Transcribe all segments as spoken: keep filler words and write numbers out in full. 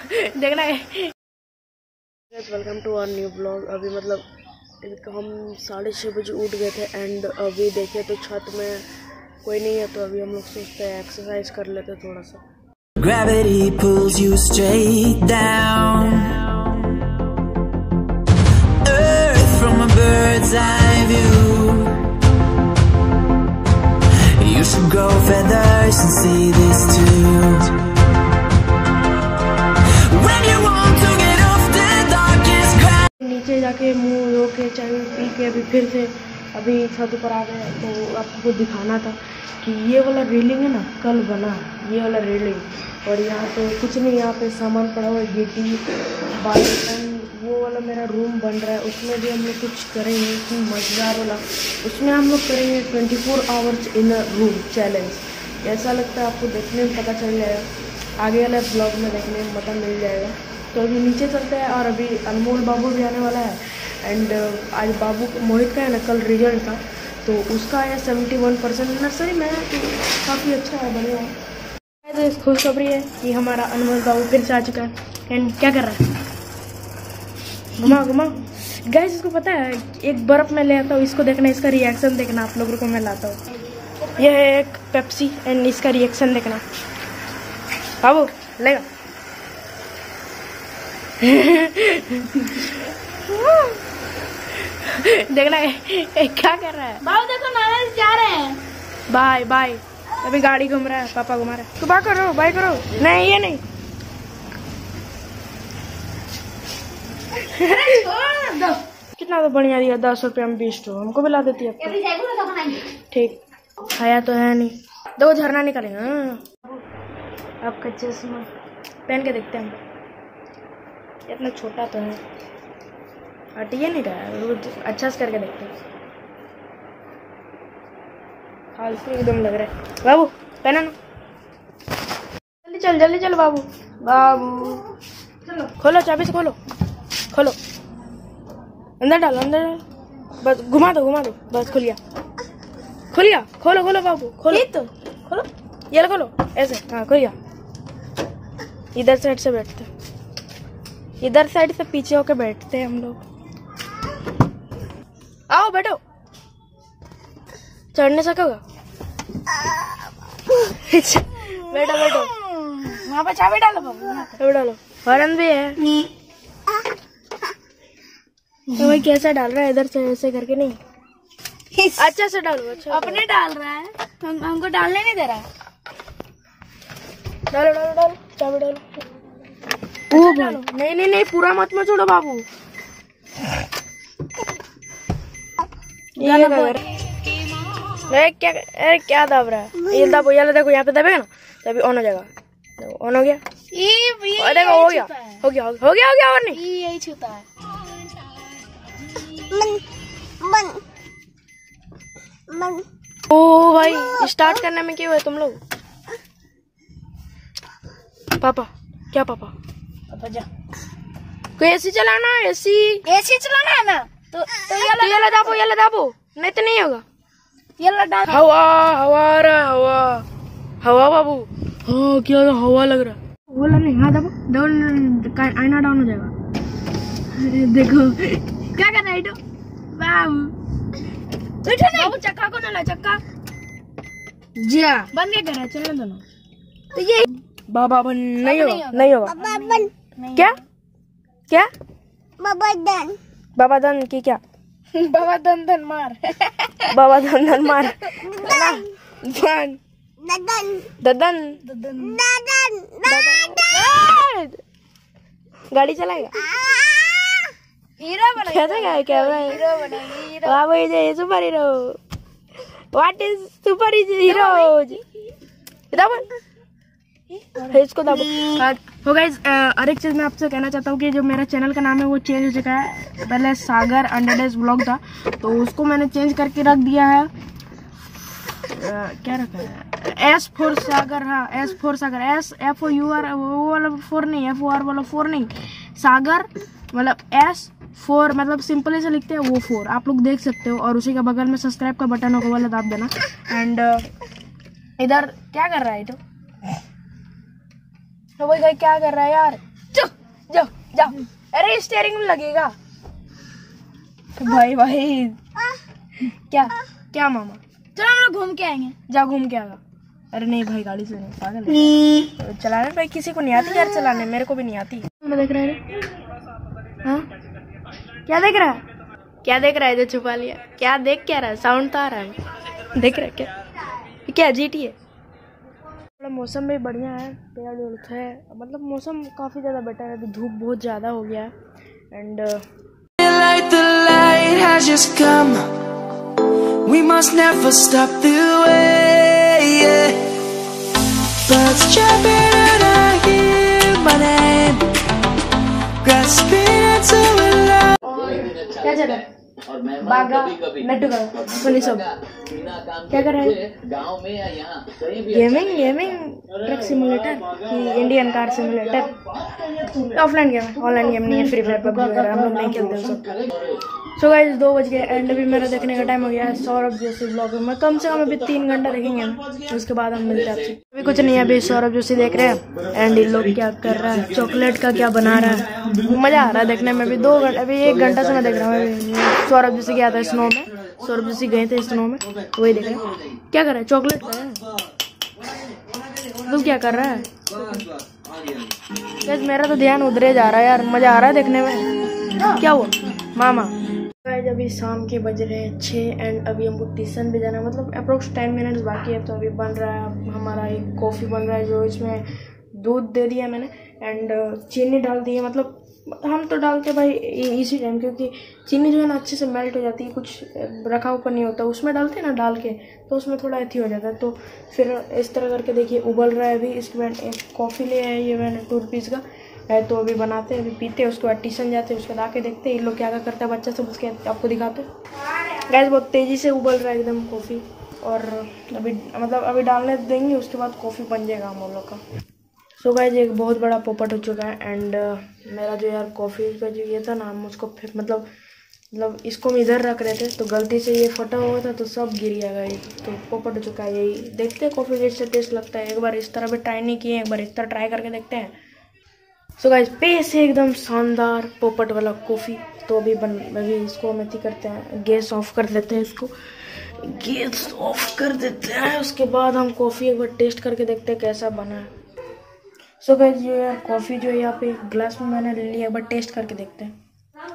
देखना है। Welcome to our new blog. अभी मतलब हम साढ़े छः बजे उठ गए थे एंड अभी देखे तो छत में कोई नहीं है, तो अभी हम लोग सोचते हैं एक्सरसाइज कर लेते थोड़ा सा। Gravity pulls you straight down, Earth from a bird's eye view. You should grow feathers and see this too. When you want to get off the darkest ground. नीचे जाके मुंह धो के चाय पी के अभी फिर से अभी छत पर आ गए, तो आपको दिखाना था कि ये वाला रेलिंग है ना, कल बना ये वाला रेलिंग। और यहाँ पे कुछ नहीं, यहाँ पे सामान पड़ा हुआ है, गिट्टी बाल्टी। वो वाला मेरा रूम बन रहा है, उसमें भी हम लोग कुछ करेंगे कि मजेदार वाला। उसमें हम लोग करेंगे twenty four hours in a room challenge. ऐसा लगता है आपको देखने में पता चल जाएगा, आगे वाले ब्लॉग में देखने में पता मिल जाएगा। तो अभी नीचे चलते हैं। और अभी अनमोल बाबू भी आने वाला है एंड आज बाबू मोहित का है ना, कल रिजल्ट था तो उसका आया सेवेंटी वन परसेंट नर्सरी में, तो काफ़ी अच्छा है, बढ़िया है। तो खुशखबरी है कि हमारा अनमोल बाबू फिर से आ चुका है एंड क्या कर रहा है, घुमा घुमा। गाइस इसको पता है, एक बर्फ में ले आता हूँ, इसको देखना, इसका रिएक्शन देखना। आप लोगों को मैं लाता हूँ, यह है एक पेप्सी एंड इसका रिएक्शन देखना। बाबू लेगा देखना है क्या कर रहा है। बाबू देखो नाराज जा रहे हैं। Bye bye. अभी गाड़ी घूम रहा है, पापा घुमा रहा है। तो बाय करो, बाय करो। नहीं ये नहीं कितना तो बढ़िया दिया, दस रुपया में बीस तो हमको भी ला देती है। ठीक खाया तो है नहीं, दो झरना निकालेंगे। हाँ आपका चश्मा पहन के देखते हैं, इतना छोटा तो है, हटिए नहीं रहा है, अच्छा से करके देखते हैं। फालतू एकदम लग रहा है। बाबू पहना ना, जल्दी चल जल्दी चल बाबू। बाबू चलो, खोलो चाबी से खोलो, खोलो अंदर डालो, अंदर डालो, बस घुमा दो घुमा दो, बस खुलिया खुलिया, खोलो खोलो बाबू, खोलो तो खोलो, ये खोलो ऐसे। हाँ खुलिया। इधर साइड से बैठते, इधर साइड से पीछे होके बैठते हैं हम लोग। आओ बैठो, चढ़ने सकोगा? बैठो बैठो, वहाँ पे चाबी डालो बाबू, चाबी डालो। हॉर्न भी है तो भाई कैसा डाल रहा है, इधर से ऐसे करके नहीं, अच्छा से डालो। अच्छा अपने डाल रहा है, हम हमको डालने नहीं दे रहा है। डालो डालो डालो, चाबी डालो। ओ भाई नहीं नहीं नहीं, पूरा मत मत छोड़ो बाबू। ये क्या अरे क्या दब रहा है, ये दबो, ये देखो यहाँ पे दबेगा ना तभी ऑन हो जाएगा। देखो ऑन हो गया, ये देखो हो गया हो गया हो गया हो गया हो गया। और नहीं यही छूता है। ओ भाई स्टार्ट करने में क्यों है तुम लोग? पापा क्या पापा? पापा जा, कोई एसी चलाना, एसी एसी चलाना है ना, तो तो ये तो ये ला दाबो, ये ला दाबो, नहीं तो नहीं होगा। ये लड़ा हवा हवा आ रहा है, हवा हवा बाबू। हाँ क्या हवा लग रहा है, बोला नहीं। हाँ दबो, डाउन, आईना डाउन हो जाएगा। देखो क्या कर रहा है बाबू, बाबू चक्का को ना ला, चक्का जा बंद क्या कर रहा है, चलने दो ना। तो ये बाबा बन नहीं होगा, नहीं होगा। क्या क्या बाबा दन, बाबा दन की क्या? बाबा दन दन मार, बाबा दन दन मार, दन ददन ददन ददन ददन। गाड़ी चलाएगा, हीरो बना, कैसे क्या क्या हीरो बनेगी, हीरो। बाबू ये super hero, what is super hero? इसको दबो। तो गाइस हर एक चीज़ मैं आपसे कहना चाहता हूँ कि जो मेरा चैनल का नाम है वो चेंज हो चुका है। पहले सागर अंडर डेज व्लॉग था, तो उसको मैंने चेंज करके रख दिया है। आ, क्या रखा है? S four Sagar. हाँ S four Sagar, S F O U R, वो वाला फोर नहीं, एफ ओ आर वाला फोर नहीं, सागर मतलब एस फोर, मतलब सिंपली से लिखते हैं वो फोर, आप लोग देख सकते हो। और उसी के बगल में सब्सक्राइब का बटन होगा, वाला दाब देना। एंड इधर क्या कर रहा है तो तो वही क्या कर रहा है यार, जाओ जाओ। अरे स्टीयरिंग में लगेगा भाई भाई। क्या क्या मामा? चलो हम लोग घूम के आएंगे। जा घूम के आएगा। अरे नहीं भाई गाड़ी से नहीं, पागल है। तो चलाने भाई किसी को नहीं आती यार चलाने, मेरे को भी नहीं आती। मैं देख रहा है हाँ क्या देख रहा है? क्या देख रहा है जो छुपा लिया? क्या देख क्या रहा है? साउंड तो आ रहा है। देख रहा है क्या? क्या जीटी है? मतलब मौसम भी बढ़िया है, पेड़ उड़ है, मतलब मौसम काफ़ी ज़्यादा बेटर है। अभी धूप बहुत ज़्यादा हो गया है and Light, the light has just come. We must never stop the way. Yeah. Birds chirping and I hear my name, grasping into a light. क्या चल रहा है? बागा नट्टू का सुनी सब क्या कर रहे हैं? गांव में या यहाँ कहीं भी गेमिंग गेमिंग ट्रक सिमुलेटर कि Indian car simulator? Offline game है, ऑनलाइन गेम नहीं है। फ्री फायर पबजी वगैरह हम लोग नहीं खेलते सब। सो गाइस दो बज गए एंड अभी मेरा देखने का टाइम हो गया है सौरभ जोशी ब्लॉग में। कम से कम अभी तीन घंटा देखेंगे हम, उसके बाद हम मिलते हैं आपसे। अभी कुछ नहीं है, अभी सौरभ जोशी देख रहे हैं एंड इन लोग क्या कर रहा है, चॉकलेट का क्या बना रहा है। मजा आ रहा है देखने में। अभी दो घंटे अभी एक घंटा से मैं देख रहा हूँ। सौरभ जोशी गया था स्नो में, सौरभ जोशी गए थे स्नो में, वही देख रहे हैं क्या कर रहा है। चॉकलेट का है तो क्या कर रहा है? मेरा तो ध्यान उधरे जा रहा है यार, मजा आ रहा है देखने में। क्या हुआ मामा? गाइस अभी शाम के बज रहे हैं छः एंड अभी हमको ट्यूशन भी जाना है, मतलब अप्रोक्स टेन मिनट्स बाकी है। तो अभी बन रहा है हमारा एक कॉफ़ी बन रहा है, जो इसमें दूध दे दिया मैंने एंड चीनी डाल दी है। मतलब हम तो डालते भाई इसी टाइम, क्योंकि चीनी जो है ना अच्छे से मेल्ट हो जाती है, कुछ रखा ऊपर नहीं होता। उसमें डालते हैं ना डाल के तो उसमें थोड़ा अथी हो जाता है। तो फिर इस तरह करके देखिए उबल रहा है अभी। इसके बाद एक कॉफ़ी ले आया ये मैंने टू रुपीज़ का है, तो अभी बनाते हैं, अभी पीते हैं, उसके बाद ट्यूशन जाते हैं, उसके बाद आके देखते हैं इन लोग क्या क्या करता है बच्चा सब, उसके आपको दिखाते हैं। गैस बहुत तेज़ी से उबल रहा है एकदम कॉफ़ी, और अभी मतलब अभी डालने देंगे, उसके बाद कॉफ़ी बन जाएगा हम लोग का। सो गाइस एक बहुत बड़ा पोपट हो चुका है एंड uh, मेरा जो यार कॉफ़ी का जो ये था ना, हम उसको फिर मतलब मतलब इसको हम इधर रख रहे थे तो गलती से ये फटा हुआ था तो सब गिर गया गाइस। तो पोपट हो चुका है। यही देखते हैं कॉफ़ी कैसे टेस्ट लगता है। एक बार इस तरह भी ट्राई नहीं किए, एक बार इस तरह ट्राई करके देखते हैं। सो गाइस पे से एकदम शानदार पोपट वाला कॉफ़ी। तो अभी बन अभी इसको हम अथी करते हैं, गैस ऑफ कर देते हैं, इसको गैस ऑफ कर देते हैं। उसके बाद हम कॉफ़ी एक बार टेस्ट करके देखते हैं कैसा बना है। सो so गाइस जो यार कॉफ़ी जो है यहाँ पे ग्लास में मैंने ले लिया, एक बार टेस्ट करके देखते हैं।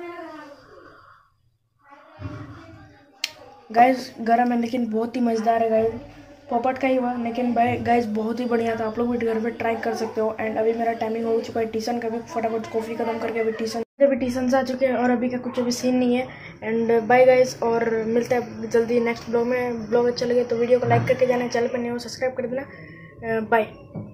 गाइस गरम है लेकिन बहुत ही मज़ेदार है गाइस। पोपट का ही हुआ लेकिन भाई गाइस बहुत ही बढ़िया था। आप लोग भी घर पे ट्राई कर सकते हो। एंड अभी मेरा टाइमिंग हो चुका है ट्यूशन का भी, फटाफट कॉफ़ी खत्म करके अभी ट्यूशन अभी ट्यूशन से आ चुके हैं और अभी का कुछ अभी सीन नहीं है। एंड बाय गाइस, और मिलते हैं जल्दी नेक्स्ट ब्लॉग में। ब्लॉग अच्छा लगे तो वीडियो को लाइक करके जाना, चैनल पर नहीं हो सब्सक्राइब कर देना। बाय।